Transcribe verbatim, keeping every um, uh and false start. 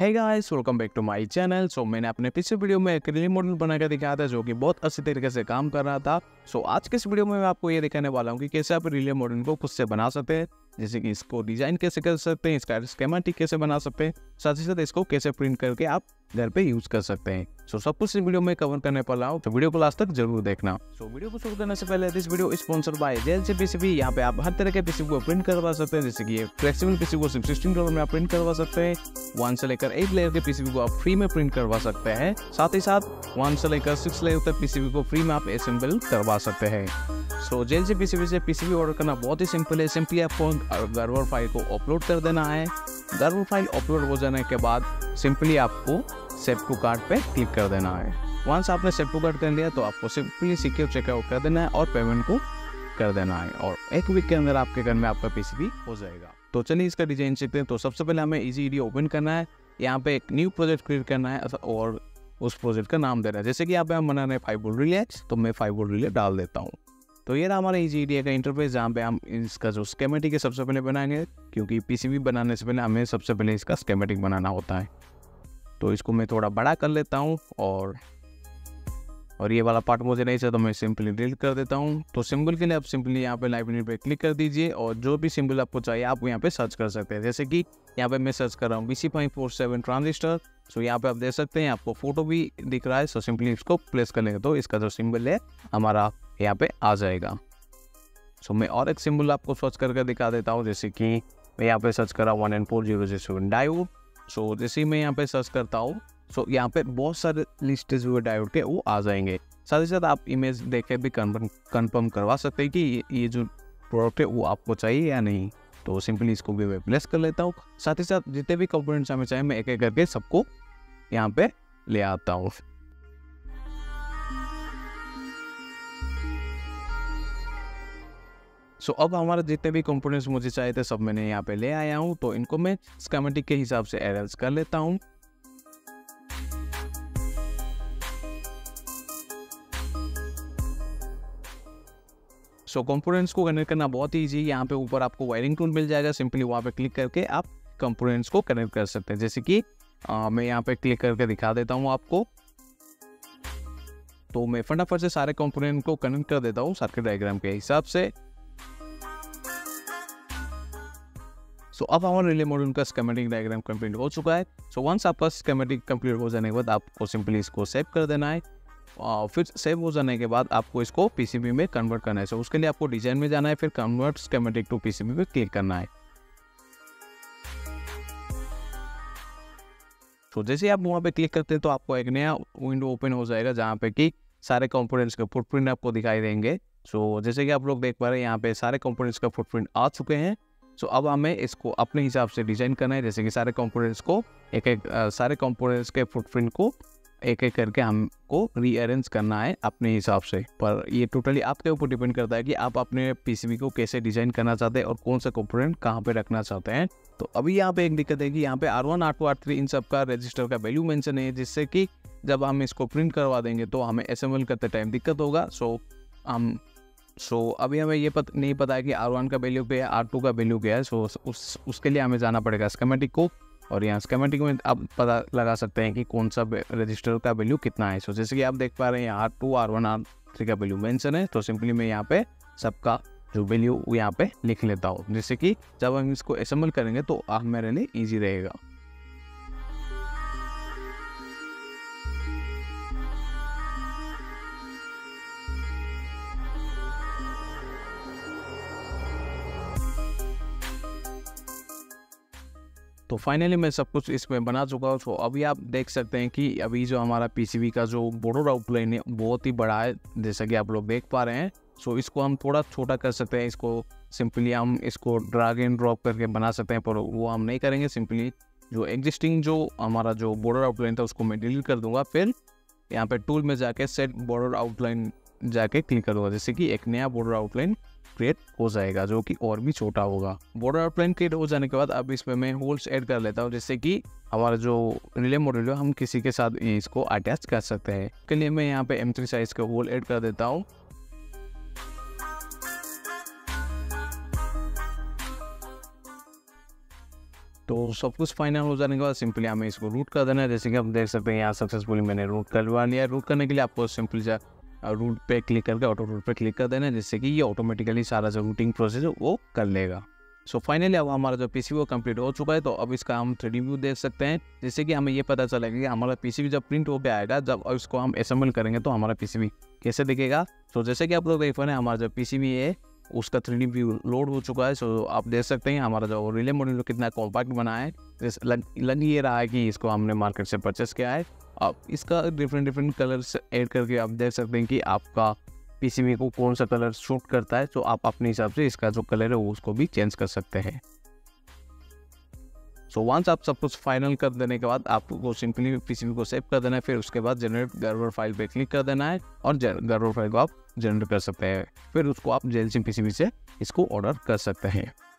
Hey guys, welcome back to my channel. So मैंने अपने पिछले वीडियो में एक रिले मॉडल बनाकर दिखाया था जो कि बहुत अच्छी तरीके से काम कर रहा था। सो so, आज के इस वीडियो में मैं आपको ये दिखाने वाला हूँ कि कैसे आप रिले मॉडल को खुद से बना सकते हैं, जैसे कि इसको डिजाइन कैसे कर सकते हैं, इसका स्कीमेटिक कैसे बना सकते हैं, साथ ही साथ इसको कैसे प्रिंट करके आप घर पे यूज कर सकते हैं। सो so, सब कुछ इस वीडियो में कवर करने वाला हूँ, तो वीडियो को लास्ट तक जरूर देखना। सो so, वीडियो को शुरू करने से पहले this video sponsored by JLC PCB. यहाँ पे आप हर तरह के पीसीबी को प्रिंट करवा सकते हैं, जैसे कि ये फ्लेक्सिबल पीसीबी को सिर्फ सिक्सटीन कलर में आप प्रिंट करवा सकते हैं। वन से लेकर एट लेयर के पीसीबी को आप फ्री में प्रिंट करवा सकते हैं, साथ ही साथ वन से लेकर सिक्स लेयर तक पीसीबी को फ्री में आप असेंबल करवा सकते हैं। सो जेएलसी पीसीबी से पीसीबी ऑर्डर करना बहुत ही सिंपल है। सिंपली आपको गर्वर फाइल को अपलोड कर देना है। गर्वर फाइल अपलोड हो जाने के बाद सिंपली आपको सेव टू कार्ट पे क्लिक कर देना है। वंस आपने सेव टू कार्ट कर लिया तो आपको सिंपली सिक्योर चेकआउट कर देना है और पेमेंट को कर देना है, और एक वीक के अंदर आपके घर में आपका पीसीबी हो जाएगा। तो चलिए इसका डिजाइन सीखते हैं। तो सबसे पहले हमें इजी ईडी ओपन करना है, यहाँ पे एक न्यू प्रोजेक्ट क्रिएट करना है और उस प्रोजेक्ट का नाम देना है। जैसे कि यहाँ पे हम बना रहे हैं फाइव बोल्ट रिले, तो मैं फाइव बोल्ट रिले डाल देता हूँ। तो ये रहा हमारा इजी ईडी का इंटरफेस, जहाँ पे हम इसका जो स्कीमेटिक है सबसे पहले बनाएंगे, क्योंकि पीसीबी बनाने से पहले हमें सबसे पहले इसका स्कीमेटिक बनाना होता है। तो इसको मैं थोड़ा बड़ा कर लेता हूँ और और ये वाला पार्ट मुझे नहीं चाहिए तो मैं सिंपली डिलीट कर देता हूँ। तो सिंबल के लिए आप सिंपली यहाँ पे लाइब्रेरी पे क्लिक कर दीजिए और जो भी सिंबल आपको चाहिए आप यहाँ पे सर्च कर सकते हैं। जैसे कि यहाँ पे मैं सर्च कर रहा हूँ B C five four seven transistor. So यहाँ पे आप देख सकते हैं आपको फोटो भी दिख रहा है। सो सिंपली इसको प्लेस कर लेंगे तो इसका जो सिंबल है हमारा यहाँ पे आ जाएगा। सो मैं और एक सिंबल आपको सर्च करके दिखा देता हूँ, जैसे कि मैं यहाँ पे सर्च कर रहा हूँ one N four zero zero seven diode. So जैसे ही मैं यहाँ पे सर्च करता हूँ सो यहाँ पे बहुत सारे लिस्टेड हुए डायोड के वो आ जाएंगे। साथ ही साथ आप इमेज देख के भी कन्फर्म कन्फर्म करवा सकते हैं कि ये, ये जो प्रोडक्ट है वो आपको चाहिए या नहीं। तो सिंपली इसको भी मैं प्लेस कर लेता हूँ। साथ ही साथ जितने भी कंपोनेंट्स हमें चाहिए मैं एक एक करके सबको यहाँ पे ले आता हूँ। सो so, अब हमारे जितने भी कंपोनेंट्स मुझे चाहिए थे सब मैंने यहाँ पे ले आया हूँ। तो इनको मैं स्कीमेटिक के हिसाब से अरेंज कर लेता हूँ। सो so, कंपोनेंट्स को कनेक्ट करना बहुत ही ईजी है। यहाँ पे ऊपर आपको वायरिंग टूल मिल जाएगा, सिंपली वहाँ पे क्लिक करके आप कंपोनेंट्स को कनेक्ट कर सकते हैं। जैसे कि आ, मैं यहाँ पे क्लिक करके दिखा देता हूँ आपको। तो मैं फटाफट से सारे कंपोनेंट को कनेक्ट कर देता हूँ सर्किट डायग्राम के हिसाब से। सो so, अब हमारे रिले मॉड्यूल का स्कीमेटिक डायग्राम कंप्लीट हो चुका है। सो so, वंस आपका स्कीमेटिक कंप्लीट हो जाने के बाद आपको सिंपली इसको सेव कर देना है। और फिर सेव हो जाने के बाद आपको इसको पीसीबी में कन्वर्ट करना है। सो so, उसके लिए आपको डिजाइन में जाना है, फिर कन्वर्ट स्कीमेटिक टू पीसीबी पे क्लिक करना है। तो so, जैसे आप वहाँ पे क्लिक करते हैं तो आपको एक नया विंडो ओपन हो जाएगा, जहाँ पे कि सारे कंपोनेंट्स के फुटप्रिंट आपको दिखाई देंगे। सो so, जैसे कि आप लोग देख पा रहे हैं यहाँ पे सारे कंपोनेंट्स का फुटप्रिंट आ चुके हैं। सो so, अब हमें इसको अपने हिसाब से डिजाइन करना है, जैसे कि सारे कंपोनेंट्स को एक एक आ, सारे कंपोनेंट्स के फुटप्रिंट को एक एक करके हमको रीअरेंज करना है अपने हिसाब से। पर ये टोटली आपके ऊपर डिपेंड करता है कि आप अपने पीसीबी को कैसे डिजाइन करना चाहते हैं और कौन सा कंपोनेंट कहाँ पे रखना चाहते हैं। तो अभी यहाँ पे एक दिक्कत है कि यहाँ पे R one R two R three इन सब का रजिस्टर का वैल्यू मेंशन है, जिससे कि जब हम इसको प्रिंट करवा देंगे तो हमें असेंबल करते टाइम दिक्कत होगा। सो हम सो so, अभी हमें ये पत, नहीं पता है कि आर वन का वैल्यू क्या है, आर टू का वैल्यू क्या है। सो so, उस उसके लिए हमें जाना पड़ेगा स्कीमेटिक को, और यहाँ स्कीमेटिक में आप पता लगा सकते हैं कि कौन सा रजिस्टर का वैल्यू कितना है। सो so, जैसे कि आप देख पा रहे हैं R two R one R three का वैल्यू मेंशन है। तो सिंपली मैं यहाँ पे सबका जो वैल्यू यहाँ पे लिख लेता हूँ, जिससे कि जब हम इसको असेंबल करेंगे तो आप मेरे लिए ईजी रहेगा। तो फाइनली मैं सब कुछ इसमें बना चुका हूँ। तो अभी आप देख सकते हैं कि अभी जो हमारा पीसीबी का जो बॉर्डर आउटलाइन है बहुत ही बड़ा है, जैसा कि आप लोग देख पा रहे हैं। सो इसको हम थोड़ा छोटा कर सकते हैं, इसको सिंपली हम इसको ड्रैग एंड ड्रॉप करके बना सकते हैं, पर वो हम नहीं करेंगे। सिंपली जो एग्जिस्टिंग जो हमारा जो बॉर्डर आउटलाइन था उसको मैं डिलीट कर दूंगा, फिर यहाँ पे टूल में जाके सेट बॉर्डर आउटलाइन जाके क्लिक कर दूंगा, जैसे कि एक नया बॉर्डर आउटलाइन क्रिएट हो जाएगा जो कि और भी छोटा होगा। बॉर्डर आउटलाइन क्रिएट हो जाने के बाद अब इसमें मैं होल्स ऐड कर लेता हूँ, जिससे कि हमारा जो रिले मॉड्यूल है हम किसी के साथ इसको अटैच कर सकते हैं। के लिए मैं यहाँ पे एम थ्री साइज का होल ऐड कर देता हूँ। तो सब कुछ फाइनल हो जाने के बाद सिंपली हमें इसको रूट कर देना है। जैसे कि आप देख सकते हैं यहाँ सक्सेसफुली मैंने रूट करवा लिया है। रूट करने के लिए आपको सिंपली जा रूट पे क्लिक करके ऑटो रूट पे क्लिक कर देना है, जिससे कि ये ऑटोमेटिकली सारा जो रूटिंग प्रोसेस है वो कर लेगा। सो फाइनली अब हमारा जो पीसीबी वो कंप्लीट हो चुका है। तो अब इसका हम थ्री डी व्यू देख सकते हैं, जिससे कि हमें ये पता चलेगा कि हमारा पीसीबी जब प्रिंट होकर आएगा, जब इसको हम असेंबल करेंगे तो हमारा पीसीबी कैसे दिखेगा। सो जैसे कि आप लोग देख पा रहे हैं हमारा जो पीसीबी है उसका थ्री डी व्यू लोड हो चुका है। सो आप देख सकते हैं हमारा जो रिले मॉड्यूल कितना कॉम्पैक्ट बना है। लग लग ये रहा है कि इसको हमने मार्केट से परचेस किया है। आप इसका डिफरेंट डिफरेंट कलर्स ऐड करके आप देख सकते हैं कि आपका पीसीबी को कौन सा कलर सूट करता है। तो आप अपने हिसाब से इसका जो कलर है वो उसको भी चेंज कर सकते हैं। सो वंस आप सब कुछ फाइनल कर देने के बाद आपको सिंपली पीसीबी को सेव कर देना है। फिर उसके बाद जनरेट गर्वर फाइल पे क्लिक कर देना है और गर्वर फाइल को आप जनरेट कर सकते हैं। फिर उसको आप जेएलसी पीसीबी से इसको ऑर्डर कर सकते हैं।